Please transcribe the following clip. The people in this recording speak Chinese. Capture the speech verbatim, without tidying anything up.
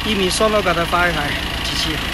一米算了，给他发一台机器。